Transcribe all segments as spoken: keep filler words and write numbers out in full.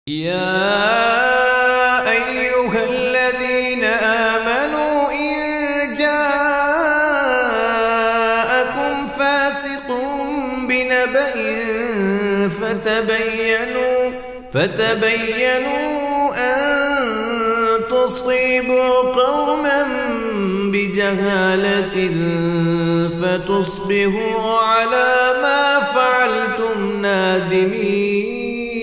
يا أيها الذين آمنوا إن جاءكم فاسق بنبأ فتبينوا فتبينوا أن تصيبوا قوما بجهالة فتصبحوا على ما فعلتم نادمين.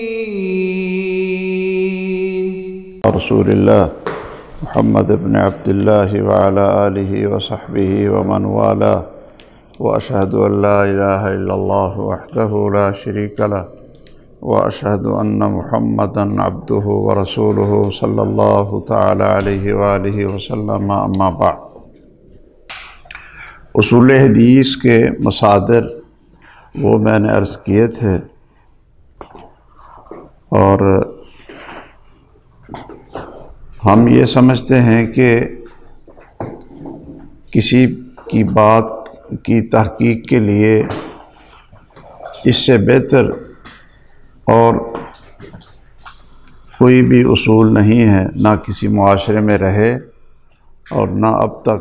رسول الله محمد بن عبد الله وعلى آله وصحبه ومن والاه وأشهد أن لا إله إلا الله وحده لا شريك له وأشهد أن محمدا عبده ورسوله صلى الله تعالى عليه وآله وسلم. أما بعد، اصول حدیث کے مصادر وہ میں نے عرض کیے تھے، اور ہم یہ سمجھتے ہیں کہ کسی کی بات کی تحقیق کے لیے اس سے بہتر اور کوئی بھی اصول نہیں ہے، نہ کسی معاشرے میں رہے اور نہ اب تک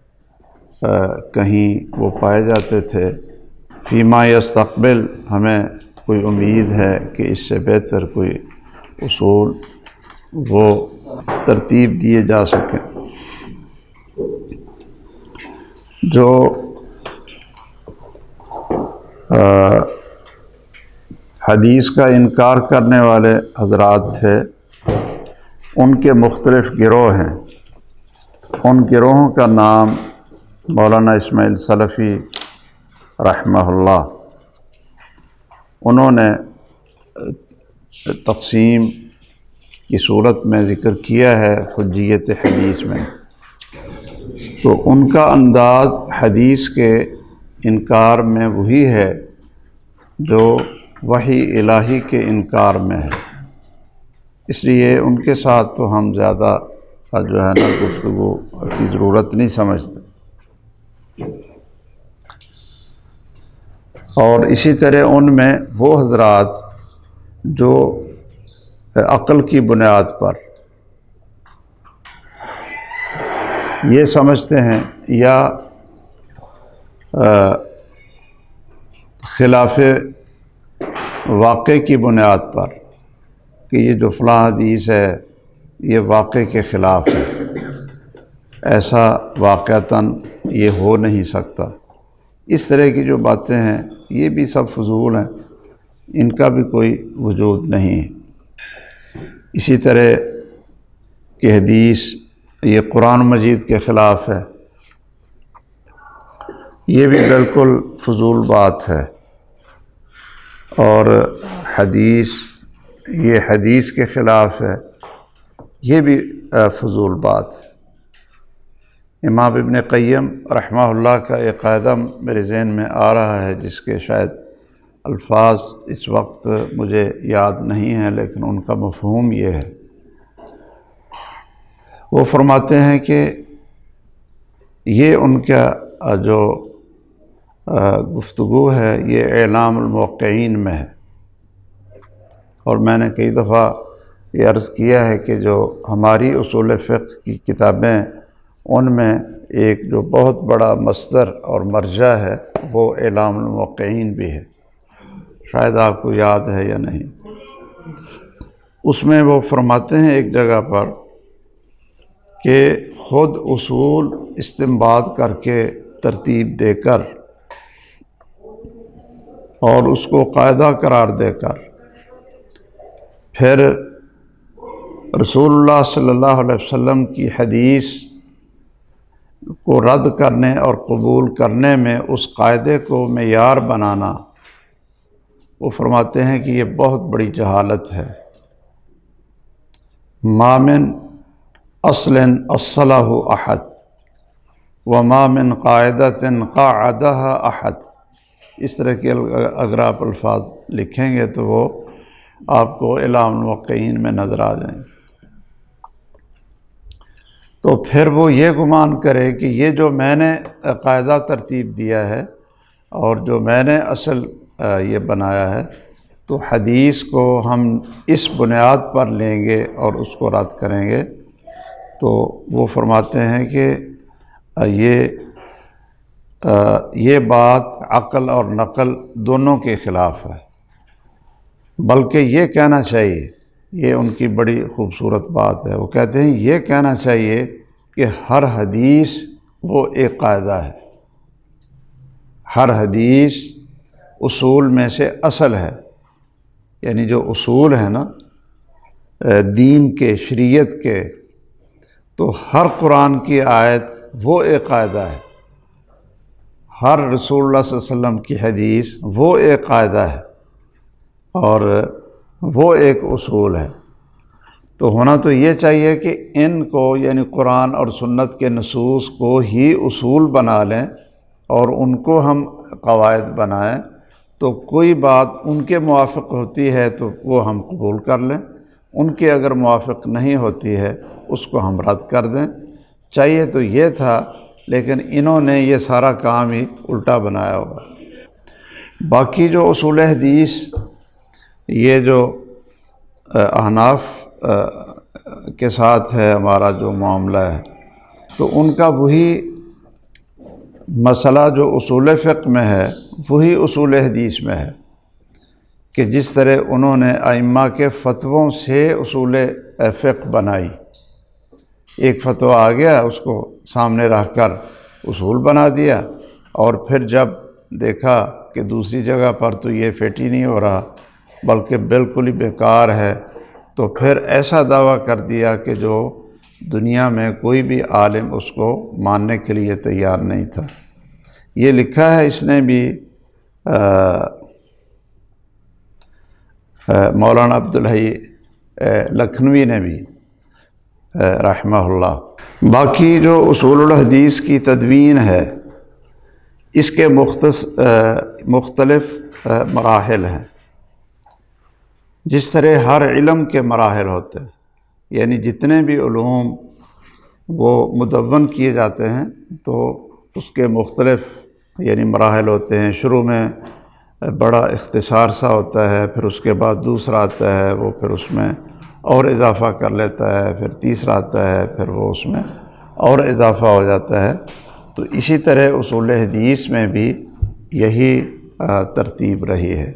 کہیں وہ پائے جاتے تھے۔ فیما یستقبل ہمیں کوئی امید ہے کہ اس سے بہتر کوئی اصول وہ ترتیب دیے جا سکیں جو حدیث کا انکار کرنے والے حضرات تھے، ان کے مختلف گروہ ہیں۔ ان گروہوں کا نام مولانا اسماعیل سلفی رحمہ اللہ، انہوں نے تقسیم کی صورت میں ذکر کیا ہے حجیت حدیث میں۔ تو ان کا انداز حدیث کے انکار میں وہی ہے جو وحی الہی کے انکار میں ہے، اس لیے ان کے ساتھ تو ہم زیادہ جو ہے نا گفتگو کی ضرورت نہیں سمجھتے۔ اور اسی طرح ان میں وہ حضرات جو عقل کی بنیاد پر یہ سمجھتے ہیں یا خلاف واقع کی بنیاد پر کہ یہ جو فلاں حدیث ہے یہ واقع کے خلاف ہے، ایسا واقعتاً یہ ہو نہیں سکتا، اس طرح کی جو باتیں ہیں یہ بھی سب فضول ہیں، ان کا بھی کوئی وجود نہیں ہے۔ اسی طرح کہ حدیث یہ قرآن مجید کے خلاف ہے، یہ بھی بالکل فضول بات ہے، اور حدیث یہ حدیث کے خلاف ہے، یہ بھی فضول بات ہے۔ امام ابن قیم رحمہ اللہ کا ایک قاعدہ میرے ذہن میں آ رہا ہے جس کے شاید الفاظ اس وقت مجھے یاد نہیں ہیں، لیکن ان کا مفہوم یہ ہے، وہ فرماتے ہیں کہ یہ ان کا جو گفتگو ہے یہ اعلام الموقعین میں ہے، اور میں نے کئی دفعہ یہ عرض کیا ہے کہ جو ہماری اصول فقہ کی کتابیں ان میں ایک جو بہت بڑا مصدر اور مرجع ہے وہ اعلام الموقعین بھی ہے، شاید آپ کو یاد ہے یا نہیں۔ اس میں وہ فرماتے ہیں ایک جگہ پر کہ خود اصول استنباط کر کے ترتیب دے کر اور اس کو قاعدہ قرار دے کر پھر رسول اللہ صلی اللہ علیہ وسلم کی حدیث کو رد کرنے اور قبول کرنے میں اس قاعدے کو معیار بنانا، وہ فرماتے ہیں کہ یہ بہت بڑی جہالت ہے۔ ما من اصل اصلہ احد وما من قاعدۃ قاعدہا احد، اس طرح کے اگر آپ الفاظ لکھیں گے تو وہ آپ کو اعلام الموقعین میں نظر آ جائیں گے۔ تو پھر وہ یہ گمان کرے کہ یہ جو میں نے قاعدہ ترتیب دیا ہے اور جو میں نے اصل یہ بنایا ہے تو حدیث کو ہم اس بنیاد پر لیں گے اور اس کو رد کریں گے، تو وہ فرماتے ہیں کہ یہ یہ بات عقل اور نقل دونوں کے خلاف ہے، بلکہ یہ کہنا چاہیے، یہ ان کی بڑی خوبصورت بات ہے، وہ کہتے ہیں یہ کہنا چاہیے کہ ہر حدیث وہ ایک قاعدہ ہے، ہر حدیث اصول میں سے اصل ہے، یعنی جو اصول ہیں نا دین کے، شریعت کے، تو ہر قرآن کی آیت وہ ایک قاعدہ ہے، ہر رسول اللہ صلی اللہ علیہ وسلم کی حدیث وہ ایک قاعدہ ہے اور وہ ایک اصول ہے۔ تو ہونا تو یہ چاہیے کہ ان کو یعنی قرآن اور سنت کے نصوص کو ہی اصول بنا لیں اور ان کو ہم قواعد بنائیں، تو کوئی بات ان کے موافق ہوتی ہے تو وہ ہم قبول کر لیں، ان کے اگر موافق نہیں ہوتی ہے اس کو ہم رد کر دیں۔ چاہیے تو یہ تھا، لیکن انہوں نے یہ سارا کام ہی الٹا بنایا ہوا۔ باقی جو اصول حدیث، یہ جو احناف کے ساتھ ہے ہمارا جو معاملہ ہے، تو ان کا وہی مسئلہ جو اصول فقہ میں ہے وہی اصول حدیث میں ہے، کہ جس طرح انہوں نے ائمہ کے فتووں سے اصول فقہ بنائی، ایک فتویٰ آ گیا اس کو سامنے رکھ کر اصول بنا دیا، اور پھر جب دیکھا کہ دوسری جگہ پر تو یہ فٹ ہی نہیں ہو رہا بلکہ بالکل ہی بیکار ہے، تو پھر ایسا دعویٰ کر دیا کہ جو دنیا میں کوئی بھی عالم اس کو ماننے کے لیے تیار نہیں تھا۔ یہ لکھا ہے اس نے بھی مولانا عبدالحی لکھنوی نے بھی رحمہ اللہ۔ باقی جو اصول الحدیث کی تدوین ہے اس کے مختص مختلف مراحل ہیں، جس طرح ہر علم کے مراحل ہوتے ہیں، یعنی جتنے بھی علوم وہ مدون کیے جاتے ہیں تو اس کے مختلف یعنی مراحل ہوتے ہیں۔ شروع میں بڑا اختصار سا ہوتا ہے، پھر اس کے بعد دوسرا آتا ہے، وہ پھر اس میں اور اضافہ کر لیتا ہے، پھر تیسرا آتا ہے، پھر وہ اس میں اور اضافہ ہو جاتا ہے۔ تو اسی طرح اصول حدیث میں بھی یہی ترتیب رہی ہے۔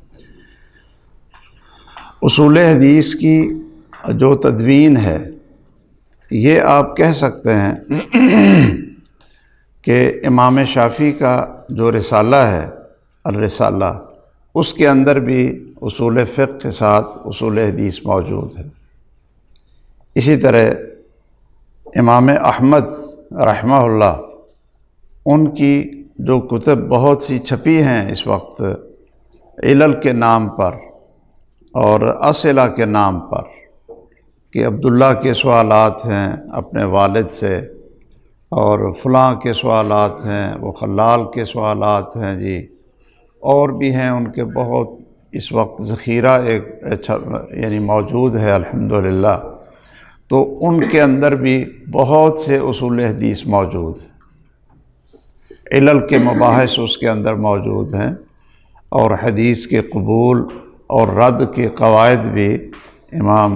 اصول حدیث کی جو تدوین ہے یہ آپ کہہ سکتے ہیں کہ امام شافعی کا جو رسالہ ہے الرسالہ، اس کے اندر بھی اصول فقہ کے ساتھ اصول حدیث موجود ہے۔ اسی طرح امام احمد رحمہ اللہ، ان کی جو کتب بہت سی چھپی ہیں اس وقت علل کے نام پر اور اسئلہ کے نام پر، کہ عبداللہ کے سوالات ہیں اپنے والد سے، اور فلاں کے سوالات ہیں، وہ خلال کے سوالات ہیں جی، اور بھی ہیں ان کے بہت اس وقت ذخیرہ ایک یعنی موجود ہے الحمدللہ۔ تو ان کے اندر بھی بہت سے اصول حدیث موجود ہیں، علل کے مباحث اس کے اندر موجود ہیں، اور حدیث کے قبول اور رد کے قواعد بھی امام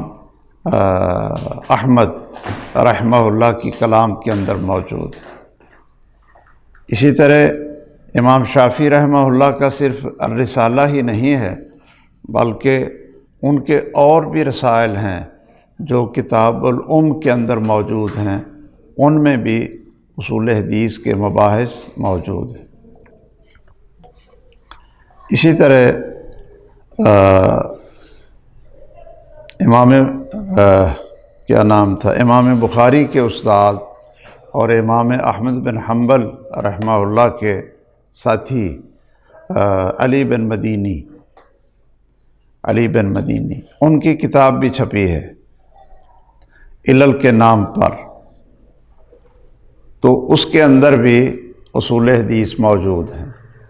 احمد رحمہ اللہ کی کلام کے اندر موجود ہے۔ اسی طرح امام شافعی رحمہ اللہ کا صرف الرسالہ ہی نہیں ہے، بلکہ ان کے اور بھی رسائل ہیں جو کتاب الام کے اندر موجود ہیں، ان میں بھی اصول حدیث کے مباحث موجود ہیں۔ اسی طرح امام کیا نام تھا امام بخاری کے استاد اور امام احمد بن حنبل رحمہ اللہ کے ساتھی علی بن مدینی علی بن مدینی ان کی کتاب بھی چھپی ہے علل کے نام پر، تو اس کے اندر بھی اصول حدیث موجود ہیں۔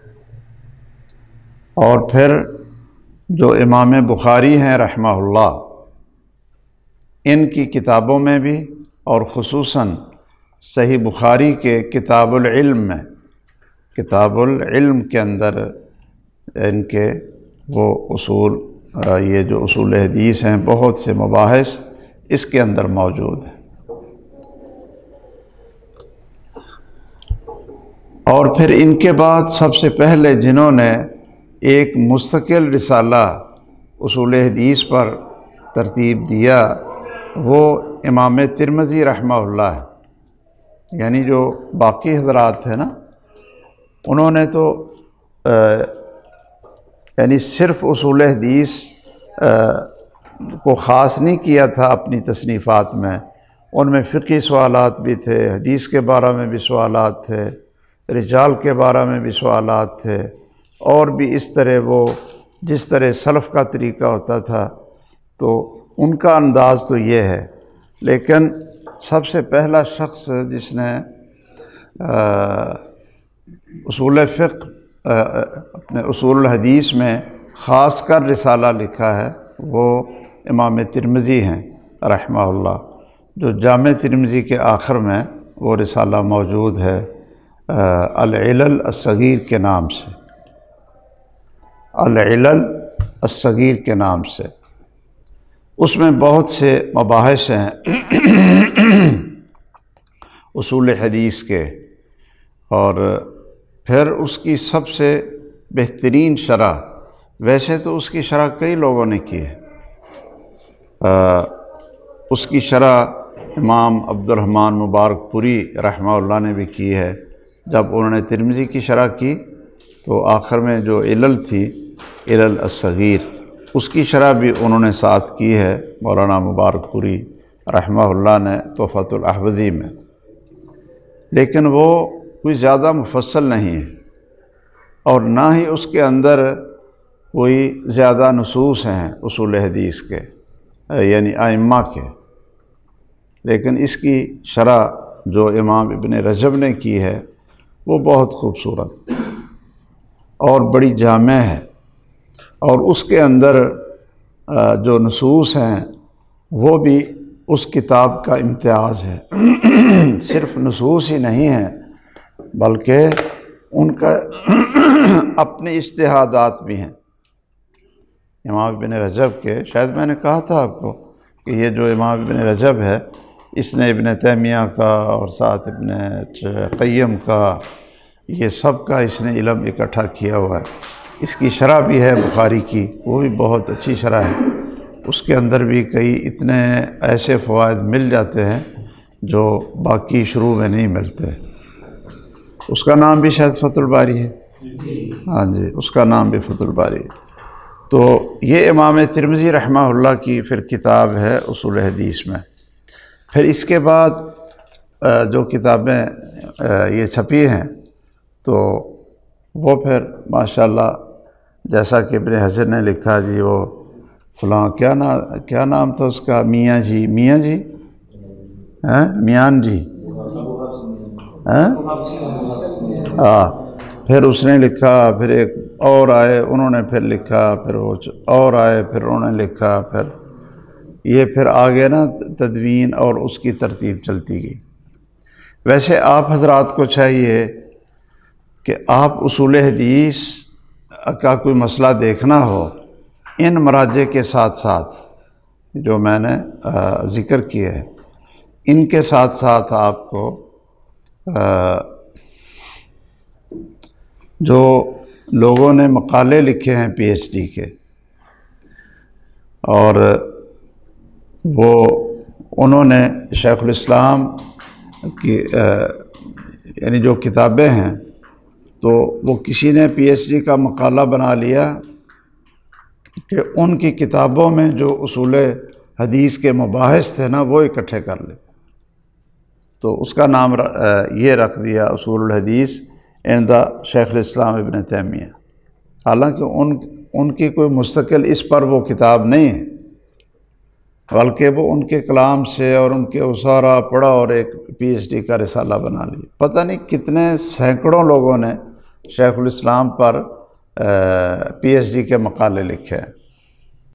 اور پھر جو امام بخاری ہیں رحمہ اللہ، ان کی کتابوں میں بھی، اور خصوصاً صحیح بخاری کے کتاب العلم میں، کتاب العلم کے اندر ان کے وہ اصول یہ جو اصول حدیث ہیں بہت سے مباحث اس کے اندر موجود ہیں۔ اور پھر ان کے بعد سب سے پہلے جنہوں نے ایک مستقل رسالہ اصول حدیث پر ترتیب دیا وہ امام ترمذی رحمہ اللہ ہے۔ یعنی جو باقی حضرات تھے نا، انہوں نے تو یعنی صرف اصول حدیث کو خاص نہیں کیا تھا اپنی تصنیفات میں، ان میں فقہی سوالات بھی تھے، حدیث کے بارے میں بھی سوالات تھے، رجال کے بارے میں بھی سوالات تھے، اور بھی اس طرح وہ جس طرح سلف کا طریقہ ہوتا تھا تو ان کا انداز تو یہ ہے۔ لیکن سب سے پہلا شخص جس نے اصول فقہ اپنے اصول الحدیث میں خاص کر رسالہ لکھا ہے وہ امام ترمذی ہیں رحمہ اللہ، جو جامع ترمذی کے آخر میں وہ رسالہ موجود ہے العلل الصغیر کے نام سے، العلل الصغیر کے نام سے۔ اس میں بہت سے مباحث ہیں اصول حدیث کے، اور پھر اس کی سب سے بہترین شرح، ویسے تو اس کی شرح کئی لوگوں نے کی ہے، اس کی شرح امام عبد الرحمن مبارک پوری رحمہ اللہ نے بھی کی ہے۔ جب انہوں نے ترمذی کی شرح کی تو آخر میں جو علل تھی علل الصغیر، اس کی شرح بھی انہوں نے ساتھ کی ہے مولانا مبارک پوری رحمہ اللہ نے تحفۃ الاحوذی میں، لیکن وہ کوئی زیادہ مفصل نہیں ہے، اور نہ ہی اس کے اندر کوئی زیادہ نصوص ہیں اصول حدیث کے یعنی ائمہ کے، لیکن اس کی شرح جو امام ابن رجب نے کی ہے وہ بہت خوبصورت اور بڑی جامع ہے، اور اس کے اندر جو نصوص ہیں وہ بھی اس کتاب کا امتیاز ہے۔ صرف نصوص ہی نہیں ہیں بلکہ ان کا اپنے اجتہادات بھی ہیں امام ابن رجب کے۔ شاید میں نے کہا تھا آپ کو کہ یہ جو امام ابن رجب ہے اس نے ابن تیمیہ کا اور ساتھ ابن قیم کا، یہ سب کا اس نے علم اکٹھا کیا ہوا ہے۔ اس کی شرح بھی ہے بخاری کی، وہ بھی بہت اچھی شرح ہے، اس کے اندر بھی کئی اتنے ایسے فوائد مل جاتے ہیں جو باقی شروع میں نہیں ملتے۔ اس کا نام بھی شاید فتح الباری ہے، ہاں جی، اس کا نام بھی فتح الباری ہے۔ تو یہ امام ترمذی رحمہ اللہ کی پھر کتاب ہے اصول حدیث میں۔ پھر اس کے بعد جو کتابیں یہ چھپی ہیں تو وہ پھر ماشاءاللہ جیسا کہ ابن حجر نے لکھا جی وہ فلاں کیا نام کیا نام تھا اس کا، میاں جی میاں جی ہاں میان جی ہاں ہاں پھر اس نے لکھا، پھر ایک اور آئے انہوں نے پھر لکھا، پھر وہ اور آئے پھر انہوں نے لکھا، پھر یہ پھر آگے نا تدوین اور اس کی ترتیب چلتی گئی۔ ویسے آپ حضرات کو چاہیے کہ آپ اصول حدیث کا کوئی مسئلہ دیکھنا ہو، ان مراجع کے ساتھ ساتھ جو میں نے ذکر کیے ہیں ان کے ساتھ ساتھ آپ کو جو لوگوں نے مقالے لکھے ہیں پی ایچ ڈی کے، اور وہ انہوں نے شیخ الاسلام کی یعنی جو کتابیں ہیں تو وہ کسی نے پی ایچ ڈی کا مقالہ بنا لیا کہ ان کی کتابوں میں جو اصول حدیث کے مباحث تھے نا وہ اکٹھے کر لے، تو اس کا نام یہ رکھ دیا اصول الحدیث عند شیخ الاسلام ابن تیمیہ۔ حالانکہ ان ان کی کوئی مستقل اس پر وہ کتاب نہیں ہے، بلکہ وہ ان کے کلام سے اور ان کے اسارہ پڑھا اور ایک پی ایچ ڈی کا رسالہ بنا لی۔ پتہ نہیں کتنے سینکڑوں لوگوں نے شیخ الاسلام پر پی ایچ ڈی کے مقالے لکھے ہیں۔